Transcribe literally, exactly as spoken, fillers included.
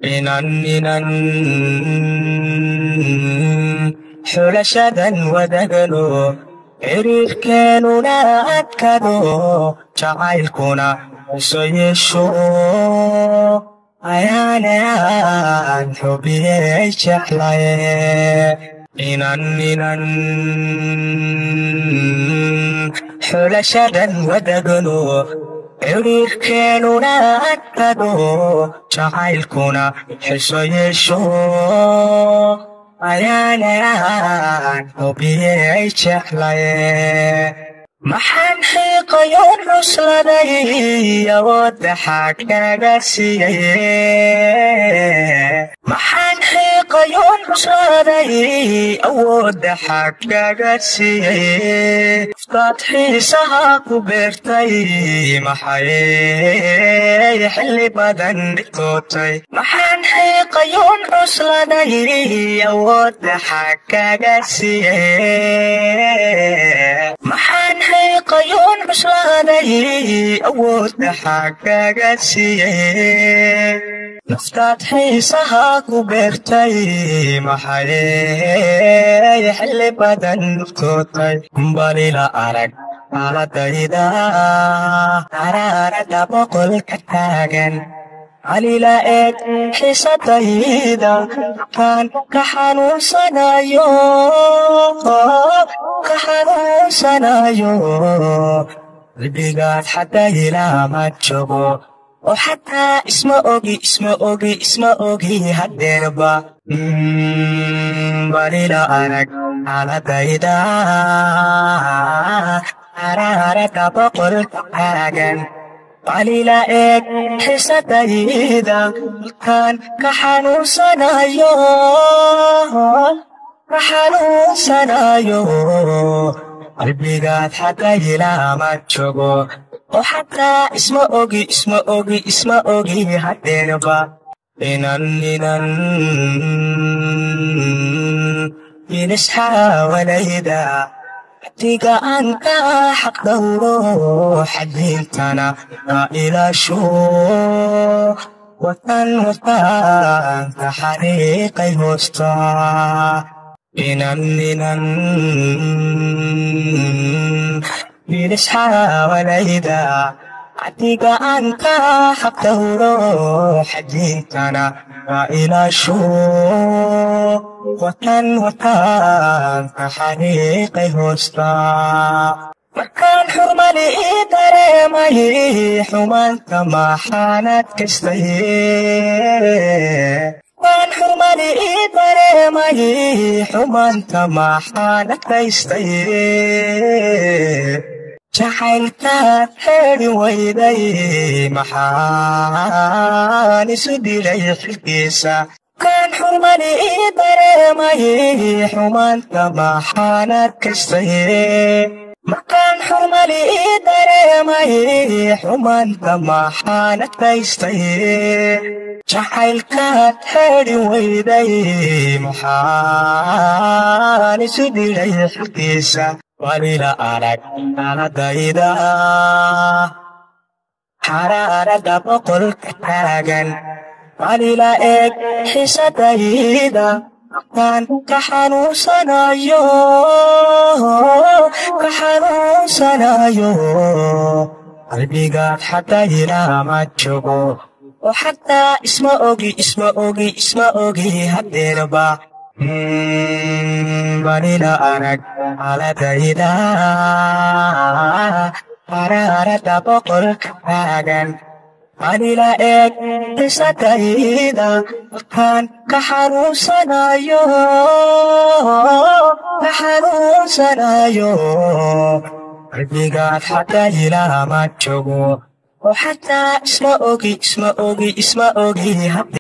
inan inan xulashadan wadagano xiriirkeenuna adkado jacaylkuna isu yeesho ayaanaan xubiyey jeclaye inan inan xulashadan wadagano xiriirkeenuna adkado jacaylkuna isu yeesho ayaanaan xubiyey jeclaye maxaan xiiqayoon cusladay awoodda xagkaga siiyey maxaan xiiqayoon cusladay awoodda xagkaga siiyey iftaad xiisaha ku beertay maxay xilli badan dhigtootay maxaan xiiqayoon cusladay awoodda xagkaga siiyey maxaan xiiqayoon cusladay awoodda xagkaga siiyey naftaad xiisaha ku beertay maxay xilli badan dhigtootay balila arag xaaladayda qaraarada boqolka taagan calila eeg xiisadayda kaan ka xanuunsanayo ka xanuunsanayo qalbigaad xataa ilaama joogo oo xataa isma ogi isma ogi isma ogi hadeerba balila arag xaaladayda qaraarada boqolka taagan qalila eeg xiisadayda kaan ka xanuunsanayo ka xanuunsanayo qalbigaad xataa ilaama joogo oo xataa isma ogi isma ogi isma ogi hadeerba inan inan inisxaawalayda hadiga aan ka xaq dhowro xadiintana ka ilaasho watan watan ka xariiqay hoosta inan inan inisxaawalayda hadiga aan ka xaq dhowro xadiintana ka ilaasho watan watan ka xariiqay hoosta markaan xurmali ii dareemay xumaanta maxaanad kastay markaan xurmali ii dareemay xumaanta maxaanad kaystay jacaylkaad xeedhi wayday maxaan isu dilay xilkiisa markaan xurmali ii dareemay xumaanta maxaanad kastay markaan xurmali ii dareemay xumaanta maxaanad kaystay jacaylkaad xeedhi wayday maxaan isu dilay xilkiisa walila arag xaaladayda xaraarada boqolka taagan walila eeg xiisadayda kaan ka xanuunsanayo ka xanuunsanayo qalbigaad xataa ilaama joogo oo xataa isma ogi isma ogi isma ogi hadeerba balila arag xaaladayda qaraarada boqolka taagan qalila eeg xiisadayda kaan ka xanuunsanayo ka xanuunsanayo qalbigaad xataa ilaama joogo oo xataa isma ogi isma ogi isma ogi